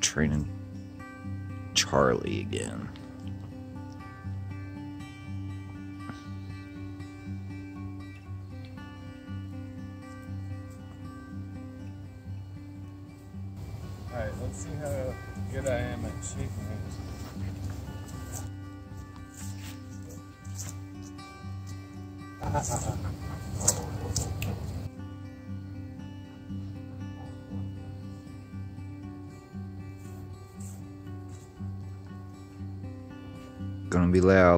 training Charlie again. Alright, let's see how good I am at shaking it. Gonna be loud.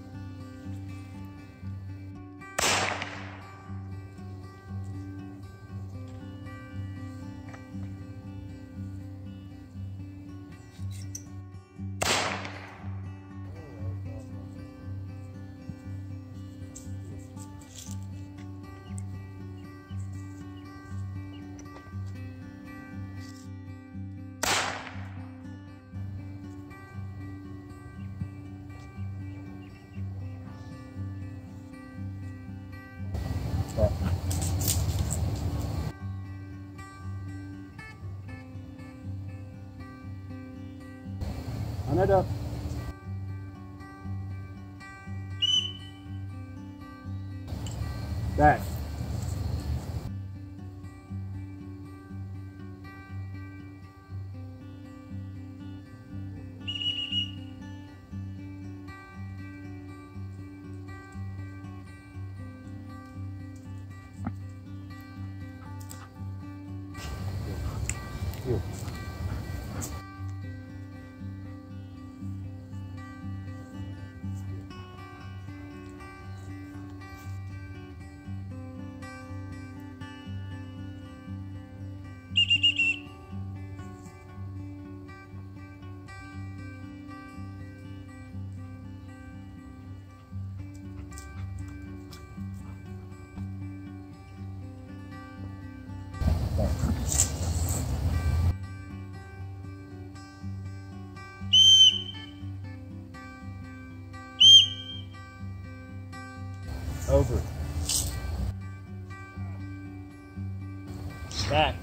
Run it up. Back. Here. Over. Back.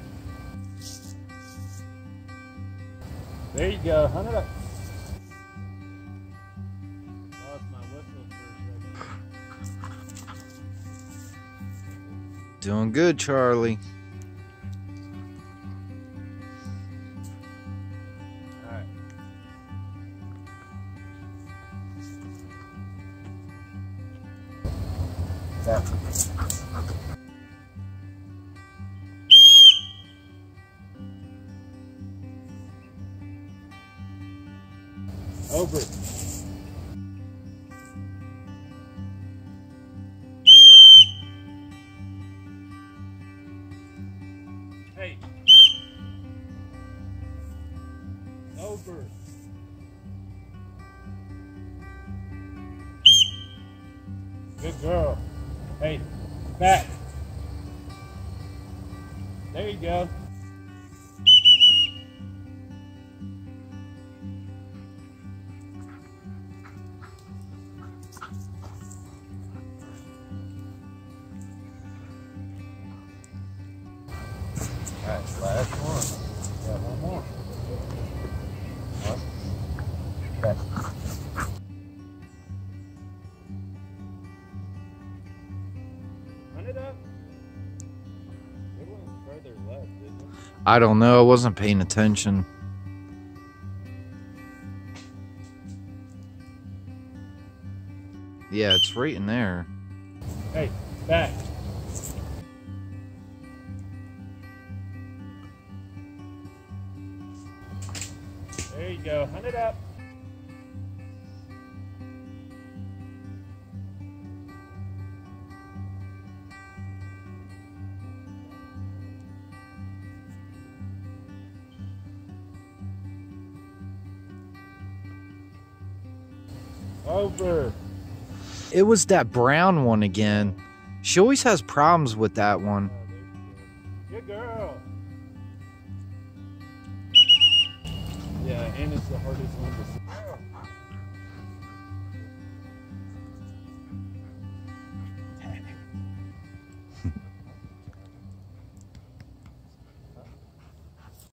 There you go. Hunt it up. Lost my whistle for a second. Doing good, Charlie. Alright. Back. Over. Hey. Over. Good girl. Hey, back. There you go. Alright, last one. Got one more. Up. Back. Run it up. It went further left, didn't it? I don't know. I wasn't paying attention. Yeah, it's right in there. Hey, back. There you go. Hunt it up. Over. It was that brown one again. She always has problems with that one. Good girl. Yeah, and it's the hardest one to see.